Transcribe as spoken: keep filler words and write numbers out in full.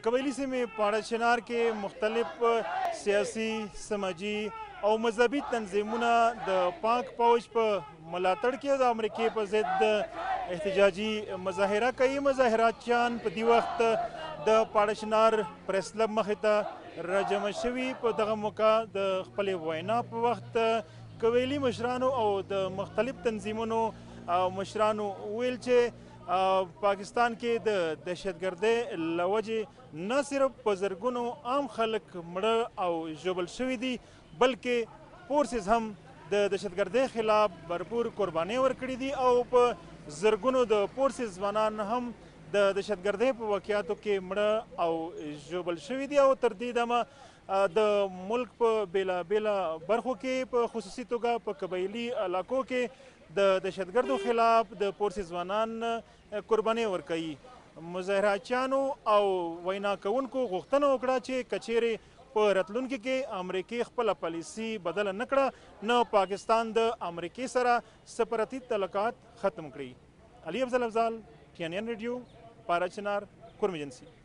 قبائلی سیمې پاړاچنار کې مختلف سیاسي سماجي او مذهبي تنظیمونه د پاک پوج په ملاتړ کې د امریکې په ضد احتجاجي مظاهره کوي. مظاهراتچیان په دې وخت د پاړاچنار پریس کلب مخې ته راجمع شوي. په دغه موقع د خپلې وینا په وخت قبایلي مشرانو او د مختلف تنظیمونو مشرانو ویل چې پاکستان کې د دهشتګردۍ له وجې نه صرف په زرګونو عام خلک مړه او ژوبل شوي دي، بلکې فورسز هم د دهشتګردۍ خلاف بھرپور قربانۍ ورکړي دي او په زرګونو د فورسز ځوانان هم د دهشتګردۍ په واقعاتو کې مړه او ژوبل شوي دي. او تر دې دمه د ملک په بیلابیله برخو کې په خصوصي توګه په قبایلي علاقو کې د دهشتګردو خلاف د فورسز ځوانان قربانۍ ورکوي. مظاهراتچیانو او وینا کوونکو غوښتنه وکړه چې که چیرې په راتلونکي کې امریکې خپله پالیسي بدله نه کړه نو پاکستان د امریکې سره سفارتي تعلقات ختم کړي. علي افضل افضل ټي ان این ریډیو، پاراچنار، کورم ایجنسي.